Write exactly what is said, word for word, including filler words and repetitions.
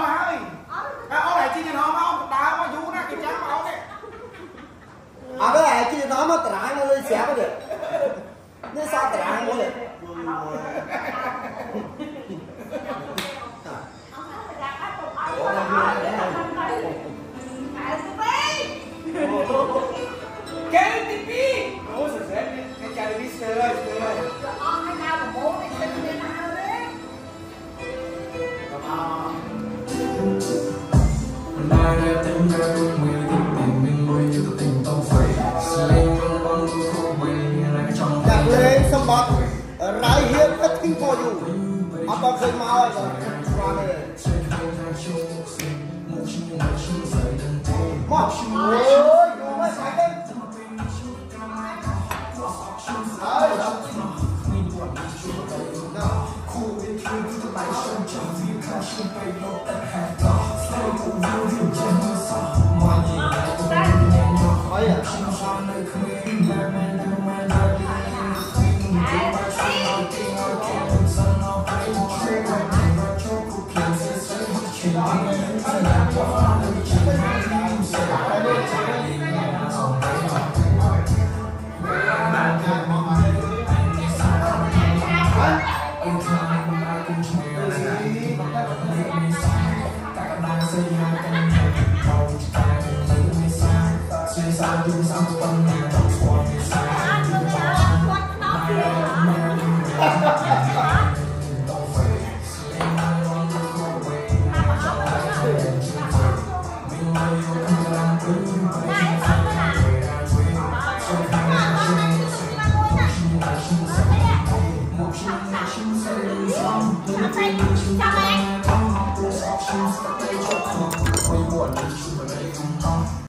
mà hơi ông này chi nó mà ông đá mà vú nè cái chán mà ông này à cái này chi nó mà trả nó lên xé có được nên sao trả nó được cái tivi ôi trời ơi cái chai tivi sờ ơi sờ ơi Nhạc lên xong bọt rái hiếp tất kinh for you apa khơi mau rồi mà ôi dù mới phải đấy Thank you.